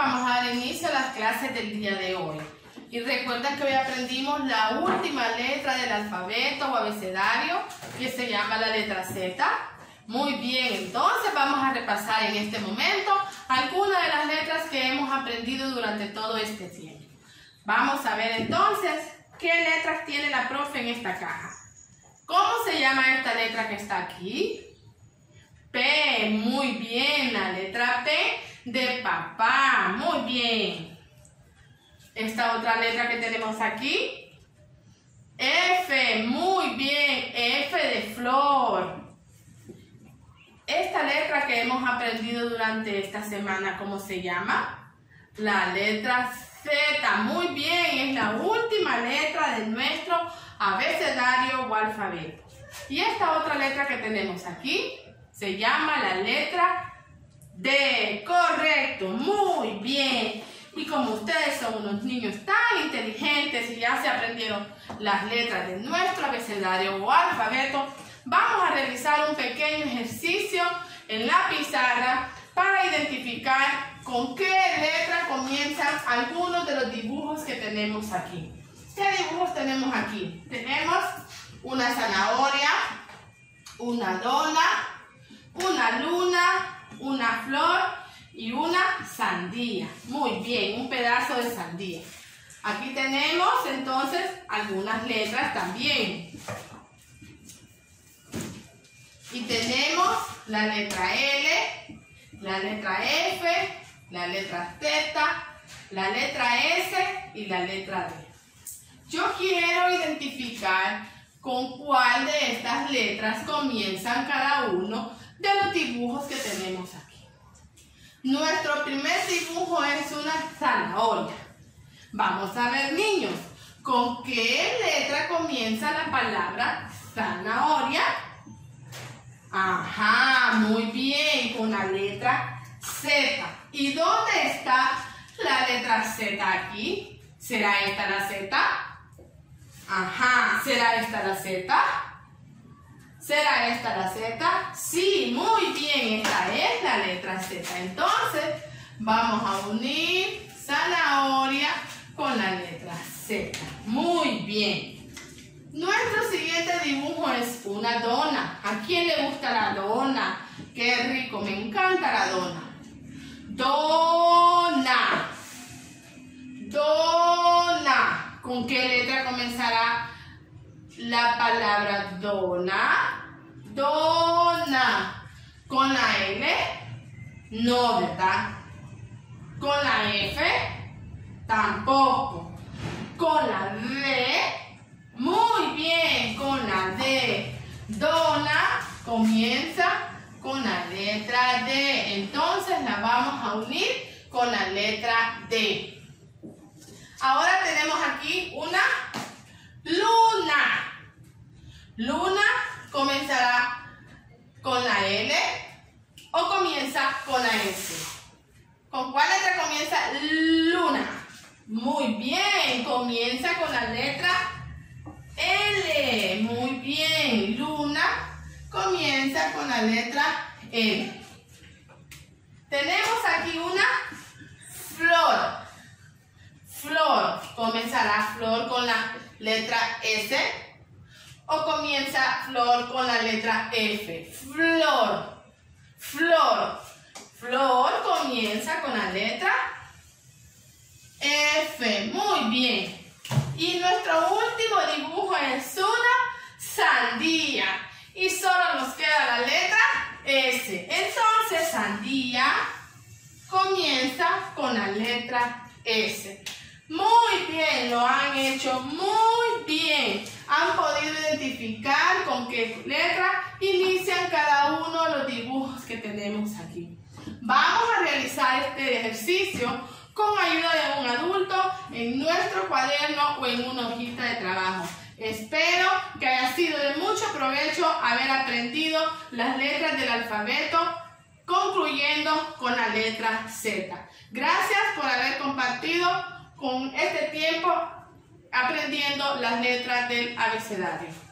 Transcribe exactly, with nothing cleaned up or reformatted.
vamos a dar inicio a las clases del día de hoy. Y recuerden que hoy aprendimos la última letra del alfabeto o abecedario, que se llama la letra Z. Muy bien, entonces vamos a repasar en este momento algunas de las letras que hemos aprendido durante todo este tiempo. Vamos a ver entonces qué letras tiene la profe en esta caja. ¿Cómo se llama esta letra que está aquí? P, muy bien, la letra P de papá, muy bien. Esta otra letra que tenemos aquí, F, muy bien, F de flor. Esta letra que hemos aprendido durante esta semana, ¿cómo se llama? La letra Z, muy bien, es la última letra de nuestro abecedario o alfabeto. Y esta otra letra que tenemos aquí se llama la letra D, correcto, muy bien. Y como ustedes son unos niños tan inteligentes y ya se aprendieron las letras de nuestro abecedario o alfabeto, vamos a realizar un pequeño ejercicio en la pizarra para identificar con qué letra comienzan algunos de los dibujos que tenemos aquí. ¿Qué dibujos tenemos aquí? Tenemos una zanahoria, una dona, una luna, una flor y una sandía. Muy bien, un pedazo de sandía. Aquí tenemos entonces algunas letras también. Y tenemos la letra L, la letra F, la letra Z, la letra S y la letra D. Yo quiero identificar con cuál de estas letras comienzan cada uno de los dibujos que tenemos aquí. Nuestro primer dibujo es una zanahoria. Vamos a ver, niños, ¿con qué letra comienza la palabra zanahoria? Ajá, muy bien, con la letra Z. ¿Y dónde está la letra Z aquí? ¿Será esta la Z? Ajá, ¿será esta la Z? ¿Será esta la Z? Sí, muy bien, esta es la letra Z. Entonces, vamos a unir zanahoria con la letra Z. Muy bien. Nuestro siguiente dibujo es una dona. ¿A quién le gusta la dona? ¡Qué rico! Me encanta la dona. Dona. Dona. ¿Con qué letra comenzará la palabra dona? Dona. ¿Con la L? No, ¿verdad? ¿Con la F? Tampoco. ¿Con la D? Muy bien, con la D. Dona comienza con la letra D. Entonces la vamos a unir con la letra D. Ahora tenemos aquí una luna. Luna comenzará con la L o comienza con la S. ¿Con cuál letra comienza luna? Muy bien, comienza con la letra L. Muy bien, luna comienza con la letra L. Tenemos aquí una flor. Flor, ¿comenzará flor con la letra S o comienza flor con la letra F? Flor, flor, flor comienza con la letra F. Muy bien. Y nuestro último dibujo es una sandía. Y solo nos queda la letra S. Entonces, sandía comienza con la letra S. Muy bien, lo han hecho muy bien. Han podido identificar con qué letra inician cada uno de los dibujos que tenemos aquí. Vamos a realizar este ejercicio con ayuda de un adulto en nuestro cuaderno o en una hojita de trabajo. Espero que haya sido de mucho provecho haber aprendido las letras del alfabeto, concluyendo con la letra Z. Gracias por haber compartido con este tiempo aprendiendo las letras del abecedario.